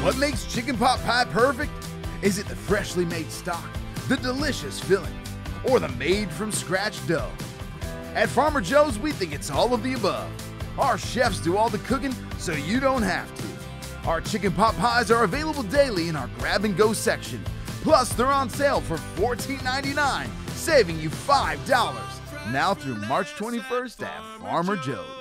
What makes chicken pot pie perfect? Is it the freshly made stock, the delicious filling, or the made from scratch dough? At Farmer Joe's, we think it's all of the above. Our chefs do all the cooking so you don't have to. Our chicken pot pies are available daily in our grab and go section. Plus, they're on sale for $14.99, saving you $5. Now through March 21st at Farmer Joe's.